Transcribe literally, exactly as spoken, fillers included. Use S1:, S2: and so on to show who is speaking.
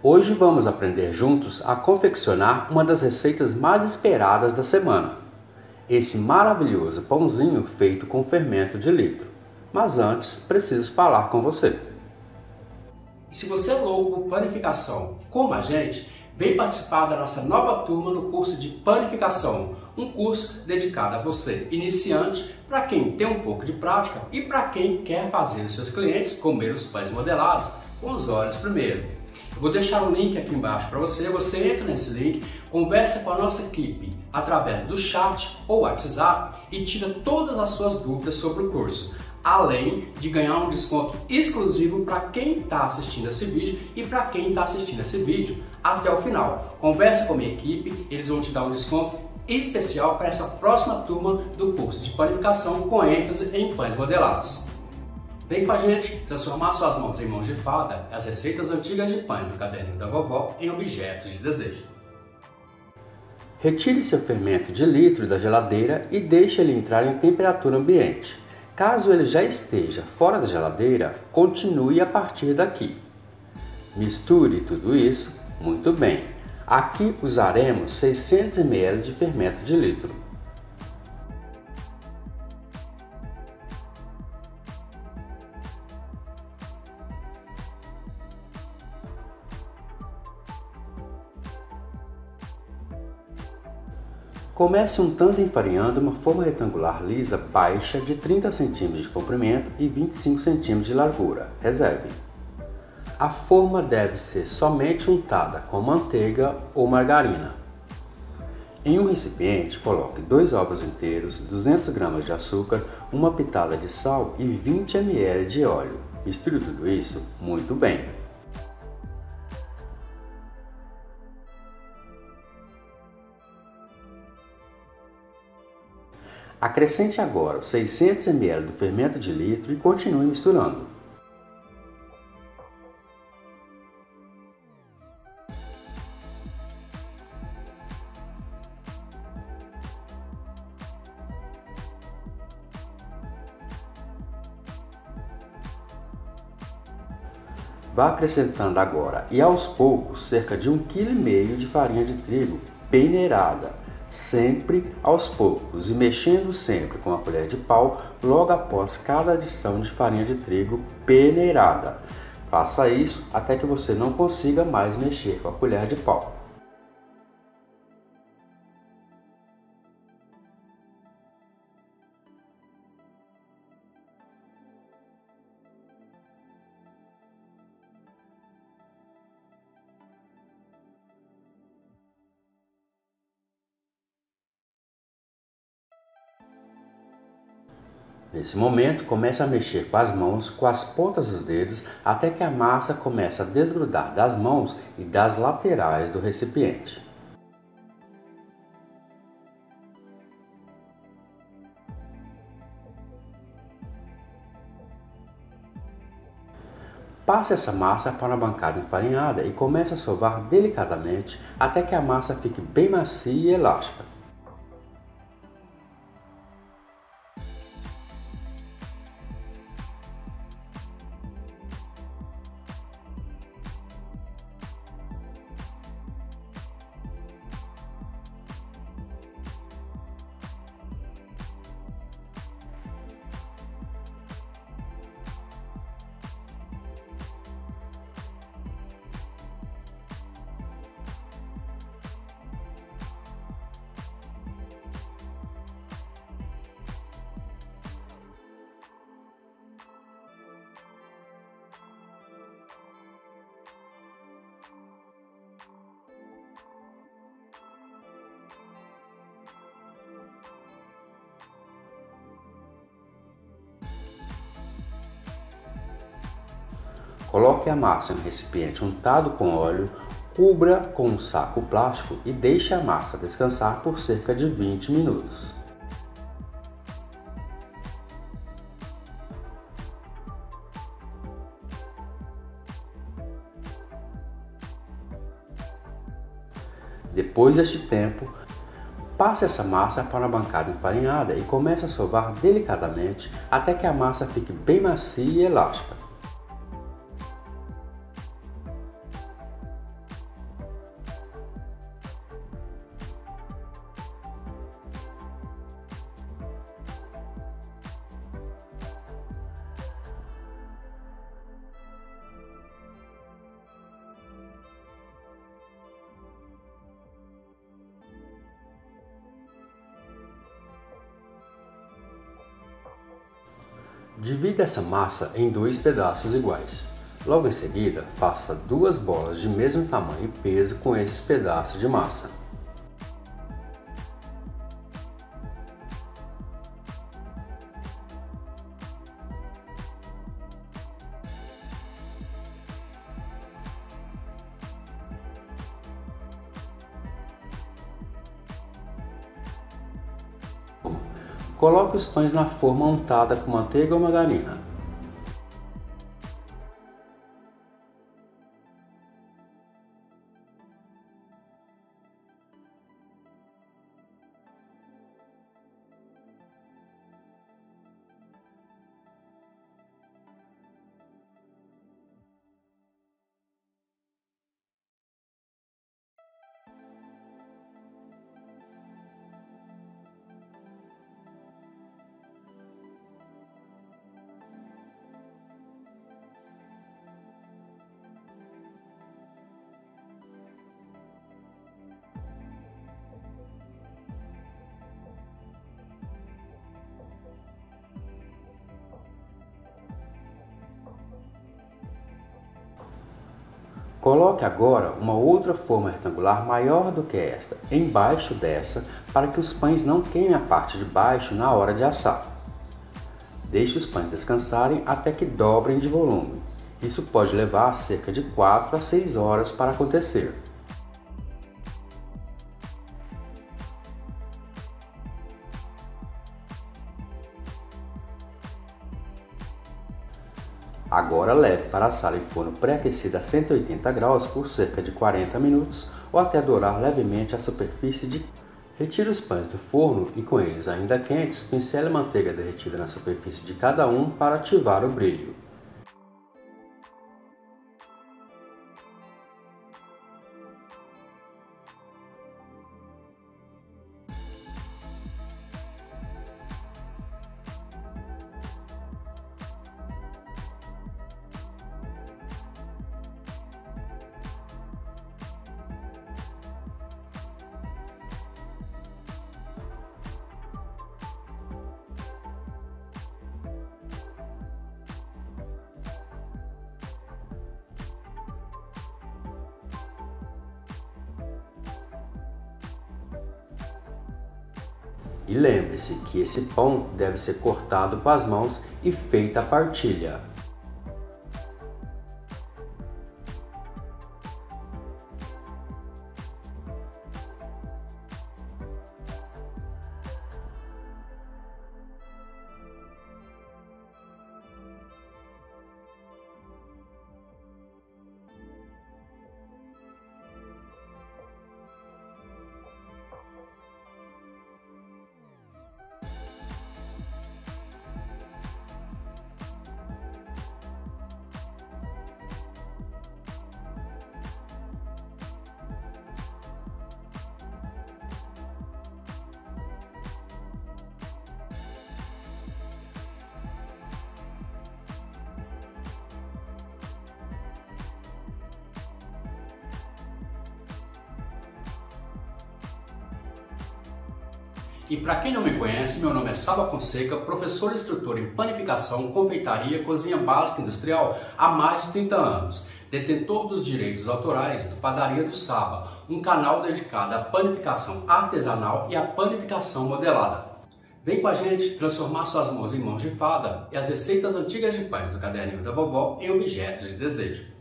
S1: Hoje vamos aprender juntos a confeccionar uma das receitas mais esperadas da semana. Esse maravilhoso pãozinho feito com fermento de litro. Mas antes, preciso falar com você. E se você é louco por panificação, como a gente, vem participar da nossa nova turma no curso de panificação. Um curso dedicado a você, iniciante, para quem tem um pouco de prática e para quem quer fazer os seus clientes comer os pães modelados com os olhos primeiro. Eu vou deixar o link aqui embaixo para você, você entra nesse link, conversa com a nossa equipe através do chat ou WhatsApp e tira todas as suas dúvidas sobre o curso, além de ganhar um desconto exclusivo para quem está assistindo esse vídeo e para quem está assistindo esse vídeo até o final. Conversa com a minha equipe, eles vão te dar um desconto especial para essa próxima turma do curso de panificação com ênfase em pães modelados. Vem com a gente transformar suas mãos em mãos de fada, as receitas antigas de pães do caderninho da vovó em objetos de desejo. Retire seu fermento de litro da geladeira e deixe ele entrar em temperatura ambiente. Caso ele já esteja fora da geladeira, continue a partir daqui. Misture tudo isso muito bem. Aqui usaremos seiscentos mililitros de fermento de litro. Comece untando e enfarinhando uma forma retangular lisa baixa de trinta centímetros de comprimento e vinte e cinco centímetros de largura. Reserve. A forma deve ser somente untada com manteiga ou margarina. Em um recipiente, coloque dois ovos inteiros, duzentas gramas de açúcar, uma pitada de sal e vinte mililitros de óleo. Misture tudo isso muito bem. Acrescente agora os seiscentos mililitros do fermento de litro e continue misturando. Vá acrescentando agora e aos poucos cerca de um vírgula cinco quilos de farinha de trigo peneirada. Sempre aos poucos e mexendo sempre com a colher de pau logo após cada adição de farinha de trigo peneirada. Faça isso até que você não consiga mais mexer com a colher de pau. Nesse momento, comece a mexer com as mãos, com as pontas dos dedos, até que a massa comece a desgrudar das mãos e das laterais do recipiente. Passe essa massa para uma bancada enfarinhada e comece a sovar delicadamente até que a massa fique bem macia e elástica. Coloque a massa em um recipiente untado com óleo, cubra com um saco plástico e deixe a massa descansar por cerca de vinte minutos. Depois deste tempo, passe essa massa para uma bancada enfarinhada e comece a sovar delicadamente até que a massa fique bem macia e elástica. Divida essa massa em dois pedaços iguais. Logo em seguida, faça duas bolas de mesmo tamanho e peso com esses pedaços de massa. Coloque os pães na forma untada com manteiga ou margarina. Coloque agora uma outra forma retangular maior do que esta, embaixo dessa, para que os pães não queimem a parte de baixo na hora de assar. Deixe os pães descansarem até que dobrem de volume. Isso pode levar cerca de quatro a seis horas para acontecer. Agora leve para assar em forno pré-aquecido a cento e oitenta graus por cerca de quarenta minutos ou até dourar levemente a superfície de... Retire os pães do forno e com eles ainda quentes, pincele a manteiga derretida na superfície de cada um para ativar o brilho. E lembre-se que esse pão deve ser cortado com as mãos e feita a partilha.
S2: E para quem não me conhece, meu nome é Saba Fonseca, professor e instrutor em panificação, confeitaria, cozinha básica industrial há mais de trinta anos. Detentor dos direitos autorais do Padaria do Saba, um canal dedicado à panificação artesanal e à panificação modelada. Vem com a gente transformar suas mãos em mãos de fada e as receitas antigas de pães do caderninho da vovó em objetos de desejo.